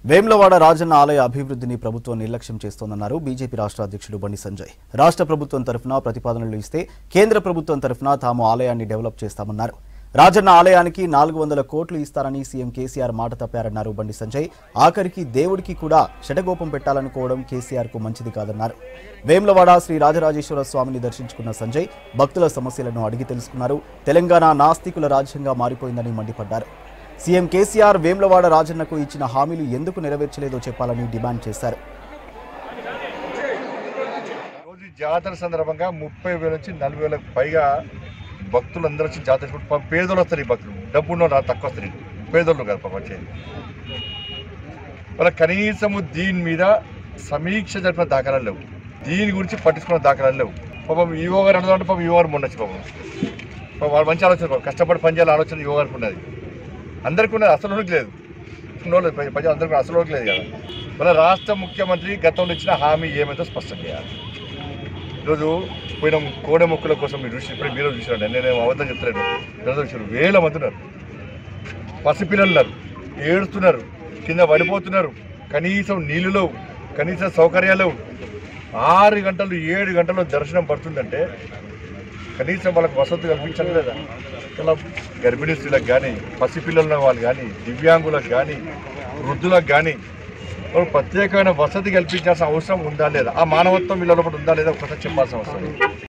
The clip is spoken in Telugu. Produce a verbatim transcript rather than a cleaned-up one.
వేములవాడ రాజన్న ఆలయ అభివృద్ధిని ప్రభుత్వం నిర్లక్ష్యం చేస్తోందన్నారు బీజేపీ రాష్ట్ర అధ్యక్షుడు బండి సంజయ్. రాష్ట్ర ప్రభుత్వం తరఫున ప్రతిపాదనలు ఇస్తే కేంద్ర ప్రభుత్వం తరఫున తాము ఆలయాన్ని డెవలప్ చేస్తామన్నారు. రాజన్న ఆలయానికి నాలుగు వందల కోట్లు ఇస్తారని సీఎం కేసీఆర్ మాట తప్పారన్నారు బండి సంజయ్. ఆఖరికి దేవుడికి కూడా శటగోపం పెట్టాలనుకోవడం కేసీఆర్ కు మంచిది కాదన్నారు. వేములవాడ శ్రీ రాజరాజేశ్వర స్వామిని దర్శించుకున్న సంజయ్ భక్తుల సమస్యలను అడిగి తెలుసుకున్నారు. తెలంగాణ నాస్తికుల రాజ్యంగా మారిపోయిందని మండిపడ్డారు. సీఎం కేసీఆర్ వేములవాడ రాజన్నకు ఇచ్చిన హామీలు ఎందుకు నెరవేర్చలేదో చెప్పాలని డిమాండ్ చేశారు. రోజు జాతర సందర్భంగా ముప్పై వేల నుంచి నలభై వేలకు పైగా భక్తులు అందరూ వచ్చి జాతర పేదోళ్ళు వస్తారు. ఈ భక్తులు డబ్బు ఉన్న తక్కువ వస్తారు, పేదోళ్ళు కాదు పాప వచ్చేది. వాళ్ళ కనీసము దీని మీద సమీక్ష జరిపిన దాఖలాలు లేవు, దీని గురించి పట్టించుకున్న దాఖలాలు లేవు. పాపం యువ గారు అడుగుతుంటే పాపం యువ గారు మొండొచ్చు. పాపం వాళ్ళు మంచి ఆలోచన, పాపం కష్టపడి పనిచేయాలి ఆలోచన యువ గారికి ఉన్నది, అందరికీ ఉన్నది. అసలు లేదు ప్రజలు అందరికీ అసలు లేదు కదా. మన రాష్ట్ర ముఖ్యమంత్రి గతంలో ఇచ్చిన హామీ ఏమైతే స్పష్టం చేయాలి. ఈరోజు పోయిన కోడె మొక్కుల కోసం మీరు చూసి ఇప్పుడు మీరు చూసినారు, నేనేమో అబద్ధం చెప్తలేను. ఈరోజు చూసారు వేల మంది ఉన్నారు, పసిపిల్లలు ఉన్నారు, ఏడుస్తున్నారు, కింద పడిపోతున్నారు, కనీసం నీళ్ళు లేవు, కనీసం సౌకర్యాలు. ఆరు గంటలు ఏడు గంటలు దర్శనం పడుతుందంటే కనీసం వాళ్ళకి వసతి కల్పించడం లేదా? ఇలా గర్భిణీ స్త్రీలకు కానీ, పసిపిల్లల వాళ్ళు కానీ, దివ్యాంగులకు కానీ, వృద్ధులకు కానీ వాళ్ళు ప్రత్యేకమైన వసతి కల్పించాల్సిన అవసరం ఉందా లేదా? ఆ మానవత్వం వీళ్ళ లోపల ఉందా లేదా ఒకసారి చెప్పాల్సిన అవసరం.